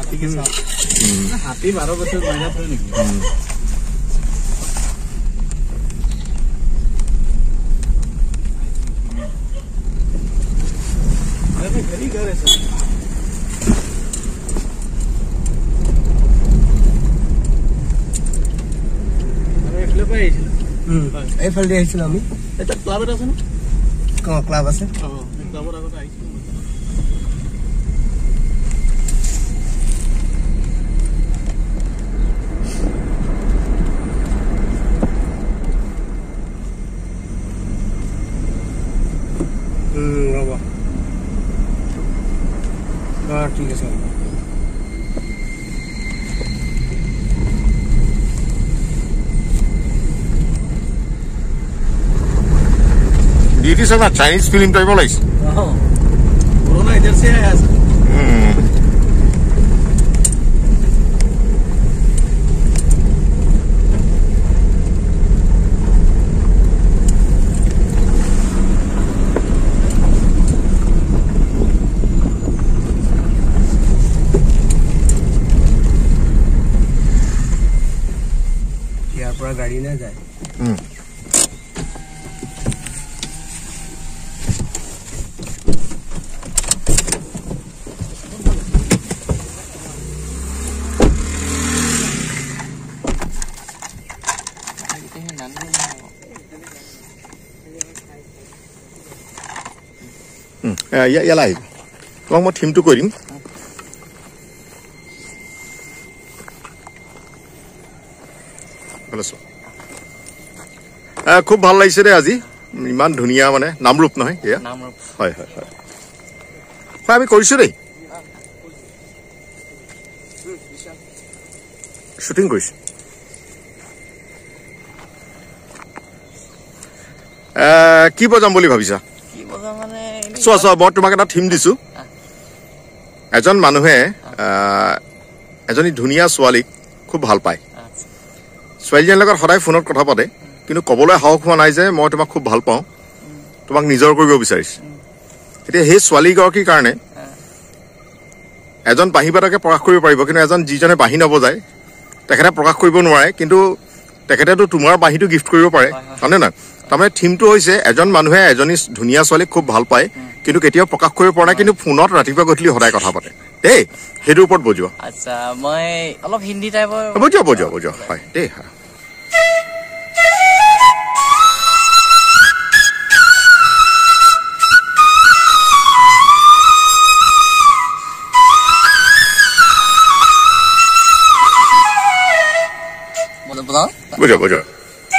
হাতীকে চাওঁ হাতী 12 বছৰ মাইনাছ হয় নেকি अरे घरी घर है सर अरे एकले पे आइছিল এই ফাল দিয়ে আইছিল আমি এটা ক্লাবের আছে না কোন ক্লাব আছে ক্লাবের আগতে আইছিল বাবা ठीक है sir It is a Chinese film type of life. Corona इधर से आया सर पूरा गाड़ी ना जाए या लाइव তোমাক মই থিমটো কৈ দিম খুব ভাল লাগিছে ৰে আজি ইমান ধুনিয়া মানে নামৰূপ নহয় এয়া নামৰূপ হয় হয় হয় হয় আমি কৰিছো ৰে শুটিং কৰিছো কি বজাম বুলি ভাবিছা কি বজা মানে চোৱা মই তোমাক এটা থিম দিছো এজন মানুহে এজনী ধুনিয়া ছোৱালীক খুব ভাল পায় ছোৱালীজনীৰ লগত সদায় ফোনত কথা পাতে কিন্তু কবলৈ সাহস হোৱা নাই যে মই তোমাক খুব ভাল পাওঁ তোমাক নিজৰ কৰিব বিচাৰিছো এতিয়া সেই ছোৱালীগৰাকীৰ কাৰণে এজন বাহিবাটাকে প্ৰকাশ কৰিব পাৰিব কিন্তু এজন যিজনে বাহি নবজায় তেখেতে প্ৰকাশ কৰিব নোৱাৰে কিন্তু তেখেতেতো তোমাৰ বাহিটো গিফ্ট কৰিব পাৰে হয়নে না তাৰমানে থিমটো হৈছে এজন মানুহে এজনী ধুনিয়া ছোৱালীক খুব ভাল পায় কিন্তু কেতিয়াও প্ৰকাশ কৰিব পৰা নাই কিন্তু ফোনত ৰাতিপুৱা গধূলি সদায় কথা পাতে দেই সেইটোৰ ওপৰত বুজোৱা আচ্ছা মই অলপ হিন্দী টাইপৰ বুজোৱা হয় দেই বুজোৱা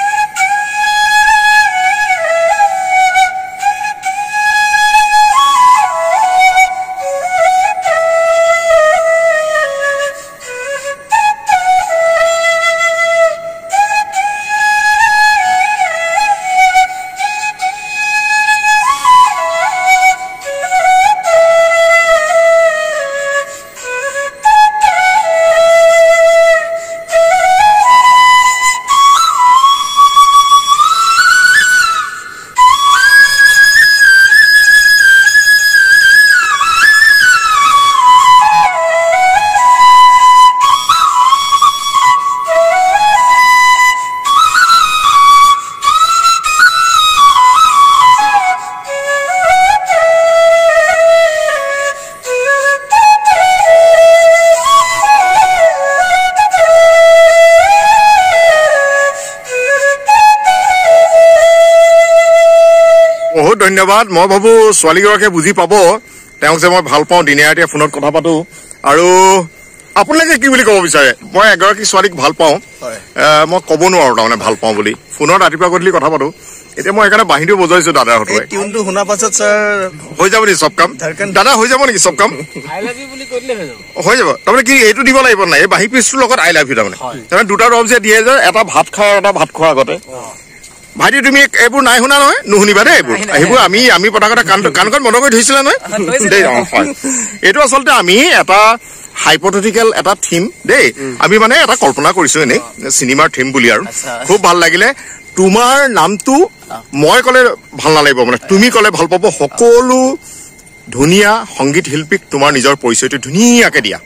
ধন্যবাদ মই ভাবো ছোৱালীগৰাকীয়ে বুজি পাব তেওঁক যে মই ভাল পাওঁ দিনে ৰাতিয়ে ফোনত কথা পাতো আৰু আপোনালোকে কি বুলি ক'ব বিচাৰে মই এগৰাকী ছোৱালীক ভাল পাওঁ মই ক'ব নোৱাৰো তাৰমানে ভাল পাওঁ বুলি ফোনত ৰাতিপুৱা গধূলি কথা পাতো এতিয়া মই সেইকাৰণে বাহিনীও বজাইছো দাদাৰ হতুৱাই টিউনটো শুনা পাছত স্যাৰ হৈ যাব নেকি সব কাম দাদা হৈ যাব নেকি সব কাম আই লাভ ইউ বুলি কইলে হৈ যাব তাৰমানে কি এইটো দিব লাগিব নাই এই বাহি পিছটোৰ লগত আই লাভ ইউ তাৰমানে দুটা ৰব যে দিয়ে যে এটা ভাত খায় এটা ভাত খোৱাৰ আগতে ভাইটি তুমি এইবোৰ নাই শুনা নহয় নুশুনিবা দেই এইবোৰ আমি পতা কথা কাণখন বন্ধ কৰি থৈছিলা নহয় দেই এইটো আচলতে আমি এটা হাইপোথেটিক্যাল এটা থিম দেই আমি মানে এটা কল্পনা কৰিছো এনে সিনেমাৰ থিম বুলি আৰু খুব ভাল লাগিলে তোমাৰ নামটো মই কলে ভাল নালাগিব মানে তুমি কলে ভাল পাব সকলো ধুনিয়া সংগীত শিল্পীক তোমাৰ নিজৰ পৰিচয়টো ধুনিয়াকে দিয়া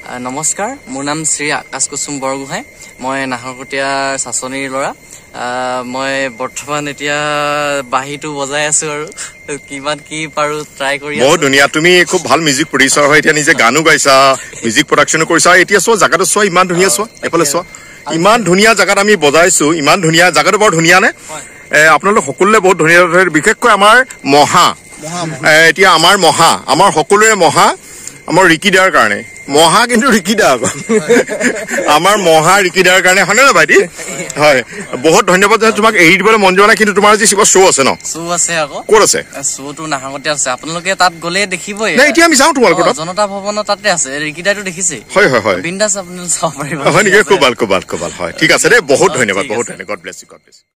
নমস্কাৰ, মোৰ নাম শ্ৰী আকাশ কুসুম বৰগোহাঁই। মই নাহৰকটীয়া চাচনিৰ ল'ৰা। মই বৰ্তমান এতিয়া বাঁহীটো বজাই আছো আৰু কিমান কি পাৰো ট্ৰাই কৰি বহুত ধুনীয়া। তুমি খুব ভাল মিউজিক প্ৰডিউচাৰ হয়, এতিয়া নিজে গানো গাইছা, মিউজিক প্ৰডাকশ্যনো কৰিছা। এতিয়া চোৱা জাগাটো চোৱা, ইমান ধুনীয়া। চোৱা এইফালে চোৱা, ইমান ধুনীয়া জাগাত আমি বজাইছো, ইমান ধুনীয়া জাগাটো। বৰ ধুনীয়া নে? আপোনালোক সকলোৱে বহুত ধুনীয়া, বিশেষকৈ আমাৰ মহা, এতিয়া আমাৰ সকলোৰে মহা, আমাৰ ৰিকিদাৰ কাৰণে মহা, কিন্তু ৰিকিদা আকৌ আমাৰ মহা ৰিকিদাৰ কাৰণে, হয়নে নহয় ভাইটি? হয়, বহুত ধন্যবাদ। তোমাক এৰি দিবলৈ মন যোৱা নাই, কিন্তু তোমাৰ আজি কিবা শ্ব' আছে ন? শ্ব' আছে আকৌ। ক'ত আছে? শ্ব'টো নাহৰকটীয়া আছে, আপোনালোকে তাত গ'লে দেখিবই। এতিয়া আমি যাওঁ তোমালোকৰ তাত, জনতা ভৱনৰ তাতে আছে। ৰিকিদাৰটো দেখিছে? হয় হয় হয়, বিন্দাছ আপোনালোকে চাব পাৰিব। হয় নেকি? খুব ভাল খুব ভাল খুব ভাল। হয়, ঠিক আছে দেই, বহুত ধন্যবাদ, বহুত ধন্যবাদ। God bless you, God bless U.